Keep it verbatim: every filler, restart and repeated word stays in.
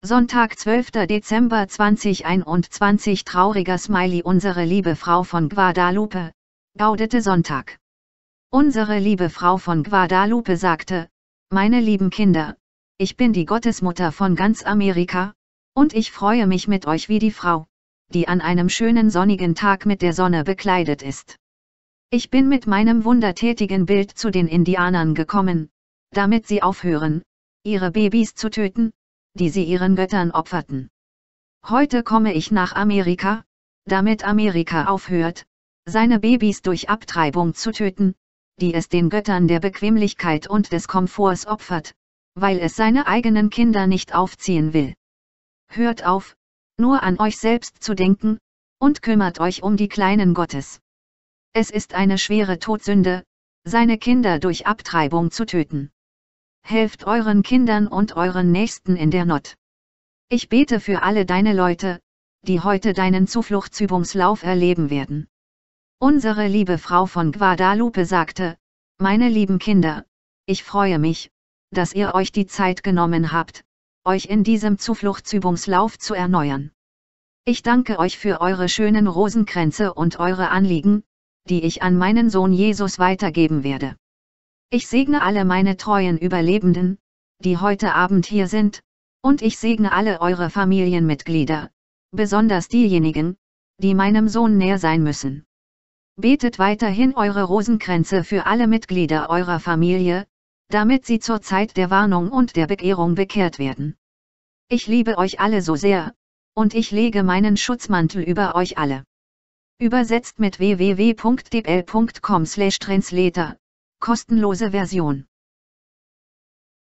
Sonntag, zwölfter Dezember zweitausendeinundzwanzig. Trauriger Smiley. Unsere liebe Frau von Guadalupe. Gaudete Sonntag. Unsere liebe Frau von Guadalupe sagte: Meine lieben Kinder, ich bin die Gottesmutter von ganz Amerika, und ich freue mich mit euch wie die Frau, die an einem schönen sonnigen Tag mit der Sonne bekleidet ist. Ich bin mit meinem wundertätigen Bild zu den Indianern gekommen, damit sie aufhören, ihre Babys zu töten, die sie ihren Göttern opferten. Heute komme ich nach Amerika, damit Amerika aufhört, seine Babys durch Abtreibung zu töten, die es den Göttern der Bequemlichkeit und des Komforts opfert, weil es seine eigenen Kinder nicht aufziehen will. Hört auf, nur an euch selbst zu denken, und kümmert euch um die Kleinen Gottes. Es ist eine schwere Todsünde, seine Kinder durch Abtreibung zu töten. Helft euren Kindern und euren Nächsten in der Not. Ich bete für alle deine Leute, die heute deinen Zufluchtsübungslauf erleben werden. Unsere liebe Frau von Guadalupe sagte: Meine lieben Kinder, ich freue mich, dass ihr euch die Zeit genommen habt, euch in diesem Zufluchtsübungslauf zu erneuern. Ich danke euch für eure schönen Rosenkränze und eure Anliegen, die ich an meinen Sohn Jesus weitergeben werde. Ich segne alle meine treuen Überlebenden, die heute Abend hier sind, und ich segne alle eure Familienmitglieder, besonders diejenigen, die meinem Sohn näher sein müssen. Betet weiterhin eure Rosenkränze für alle Mitglieder eurer Familie, damit sie zur Zeit der Warnung und der Bekehrung bekehrt werden. Ich liebe euch alle so sehr, und ich lege meinen Schutzmantel über euch alle. Übersetzt mit w w w punkt d b l punkt com slash translator. Kostenlose Version.